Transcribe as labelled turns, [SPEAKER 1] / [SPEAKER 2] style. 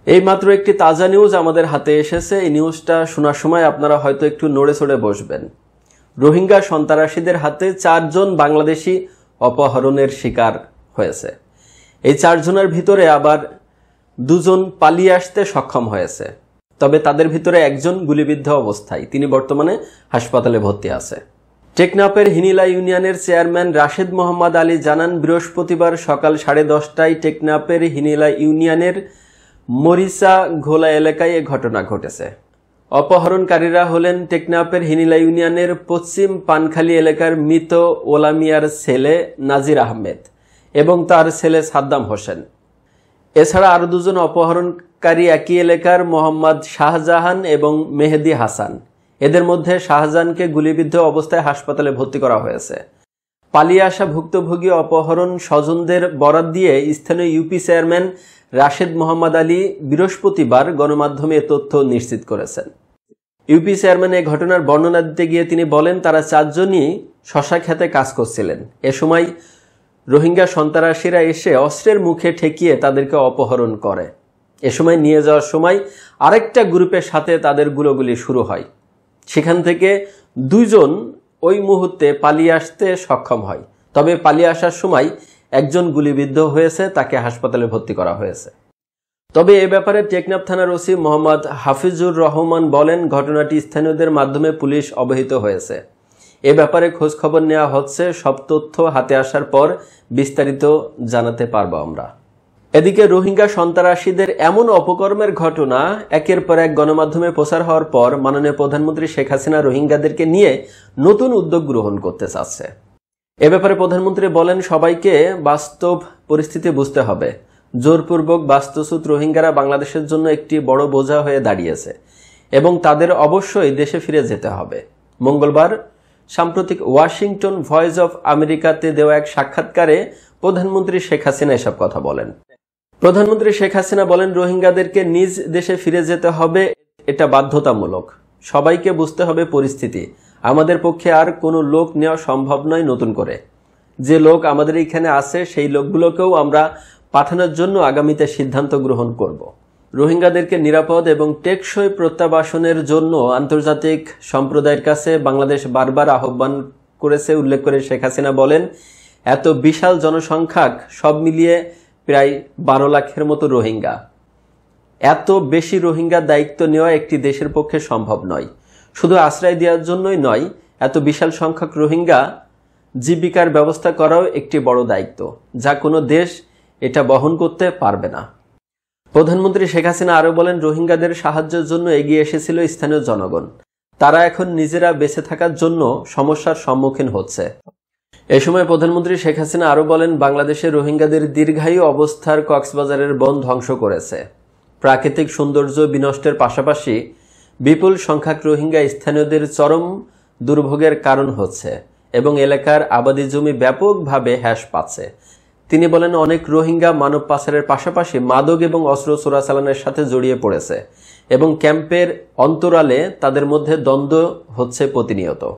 [SPEAKER 1] এইমাত্র একটি তাজা নিউজ আমাদের হাতে এসেছে। এই নিউজটা শোনার সময় আপনারা হয়তো একটু নড়ে চড়ে বসবেন। রোহিঙ্গা সন্ত্রাসীদের হাতে 4 জন বাংলাদেশি অপহরণের শিকার হয়েছে। এই 4 জনের ভিতরে আবার 2 জন পালিয়ে আসতে সক্ষম হয়েছে, তবে তাদের ভিতরে একজন গুলিবিদ্ধ অবস্থায়, তিনি বর্তমানে হাসপাতালে ভর্তি আছে। টেকনাফের হিনিলা ইউনিয়নের চেয়ারম্যান রাশেদ মোহাম্মদ আলী জানান, বৃহস্পতিবার সকাল 10:30টায় টেকনাফের হিনিলা ইউনিয়নের মরিচা ঘোলা এলাকায় এ ঘটনা ঘটেছে। অপহরণকারীরা হলেন টেকনাফের হিনিলা ইউনিয়নের পশ্চিম পানখালী এলাকার মৃত ওলামিয়ার ছেলে নাজির আহমেদ এবং তার ছেলে সাদ্দাম হোসেন। এছাড়া আরো 2 জন অপহরণকারী একই এলাকার মোহাম্মদ শাহজাহান এবং মেহেদি হাসান। এদের মধ্যে শাহজাহানকে গুলিবিদ্ধ অবস্থায় হাসপাতালে ভর্তি করা হয়েছে। পালিয়ে আসা ভুক্তভোগী অপহরণ স্বজনদের বরাত দিয়ে স্থানীয় ইউপি চেয়ারম্যান রাশেদ মোহাম্মদ আলী বৃহস্পতিবার গণমাধ্যমে এ তথ্য নিশ্চিত করেছেন। ইউপি চেয়ারম্যান এই ঘটনার বর্ণনা দিতে গিয়ে তিনি বলেন, তারা 4 জনই শশা খেতে কাজ করছিলেন। এ সময় রোহিঙ্গা সন্ত্রাসীরা এসে অস্ত্রের মুখে ঠেকিয়ে তাদেরকে অপহরণ করে। এ সময় নিয়ে যাওয়ার সময় আরেকটা গ্রুপের সাথে তাদের গুলোগুলি শুরু হয়। সেখান থেকে 2 জন ওই মুহূর্তে পালিয়ে আসতে সক্ষম হয়, তবে পালিয়ে আসার সময় একজন গুলিবিদ্ধ হয়েছে, তাকে হাসপাতালে ভর্তি করা হয়েছে। তবে এ ব্যাপারে টেকনাফ থানার ওসি মোহাম্মদ হাফিজুর রহমান বলেন, ঘটনাটি স্থানীয়দের মাধ্যমে পুলিশ অবহিত হয়েছে। এ ব্যাপারে খোঁজ খবর নেওয়া হচ্ছে, সব তথ্য হাতে আসার পর বিস্তারিত জানাতে পারবো আমরা। এদিকে রোহিঙ্গা সন্ত্রাসীদের এমন অপকর্মের ঘটনা একের পর এক গণমাধ্যমে প্রচার হওয়ার পর মাননীয় প্রধানমন্ত্রী শেখ হাসিনা রোহিঙ্গাদেরকে নিয়ে নতুন উদ্যোগ গ্রহণ করতে চাচ্ছে। এ ব্যাপারে প্রধানমন্ত্রী বলেন, সবাইকে বাস্তব পরিস্থিতি বুঝতে হবে। জোরপূর্বক বাস্তুচ্যুত রোহিঙ্গারা বাংলাদেশের জন্য একটি বড় বোঝা হয়ে দাঁড়িয়েছে এবং তাদের অবশ্যই দেশে ফিরে যেতে হবে। মঙ্গলবার সাম্প্রতিক ওয়াশিংটন ভয়েস অফ আমেরিকাতে দেওয়া এক সাক্ষাৎকারে প্রধানমন্ত্রী শেখ হাসিনা এসব কথা বলেন। প্রধানমন্ত্রী শেখ হাসিনা বলেন, রোহিঙ্গাদেরকে নিজ দেশে ফিরে যেতে হবে, এটা বাধ্যতামূলক। সবাইকে বুঝতে হবে পরিস্থিতি। আমাদের পক্ষে আর কোনো লোক নেওয়া সম্ভব নয় নতুন করে। যে লোক আমাদের এখানে আছে সেই লোকগুলোকেও আমরা পাঠানোর জন্য আগামীতে সিদ্ধান্ত গ্রহণ করব। রোহিঙ্গাদেরকে নিরাপদ এবং টেকসই প্রত্যাবাসনের জন্য আন্তর্জাতিক সম্প্রদায়ের কাছে বাংলাদেশ বারবার আহ্বান করেছে উল্লেখ করে শেখ হাসিনা বলেন, এত বিশাল জনসংখ্যা, সব মিলিয়ে প্রায় 12 লাখের মতো রোহিঙ্গা, এত বেশি রোহিঙ্গার দায়িত্ব নেওয়া একটি দেশের পক্ষে সম্ভব নয়। শুধু আশ্রয় দেওয়ার জন্যই নয়, এত বিশাল সংখ্যক রোহিঙ্গা জীবিকার ব্যবস্থা করাও একটি বড় দায়িত্ব, যা কোনো দেশ এটা বহন করতে পারবে না। প্রধানমন্ত্রী শেখ হাসিনা আরও বলেন, রোহিঙ্গাদের সাহায্যের জন্য এগিয়ে এসেছিল স্থানীয় জনগণ। তারা এখন নিজেরা বেঁচে থাকার জন্য সমস্যার সম্মুখীন হচ্ছে। এ সময় প্রধানমন্ত্রী শেখ হাসিনা আরও বলেন, বাংলাদেশে রোহিঙ্গাদের দীর্ঘায়ু অবস্থার কক্সবাজারের বন ধ্বংস করেছে। প্রাকৃতিক সৌন্দর্য বিনষ্টের পাশাপাশি বিপুল সংখ্যক রোহিঙ্গা স্থানীয়দের চরম দুর্ভোগের কারণ হচ্ছে এবং এলাকার আবাদি জমি ব্যাপকভাবে হ্রাস পাচ্ছে। তিনি বলেন, অনেক রোহিঙ্গা মানব পাচারের পাশাপাশি মাদক এবং অস্ত্র চোরাচালানের সাথে জড়িয়ে পড়েছে এবং ক্যাম্পের অন্তরালে তাদের মধ্যে দ্বন্দ্ব হচ্ছে প্রতিনিয়ত।